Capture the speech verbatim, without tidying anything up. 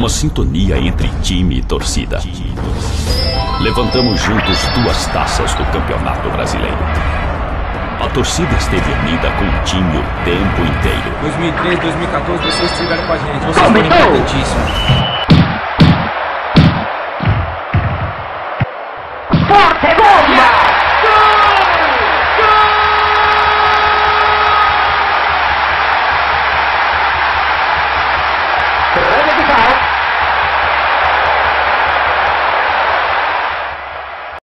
uma sintonia entre time e torcida. Levantamos juntos duas taças do Campeonato Brasileiro. A torcida esteve unida com o time o tempo inteiro. dois mil e treze, dois mil e quatorze, vocês estiveram com a gente. Vocês foram importantíssimos.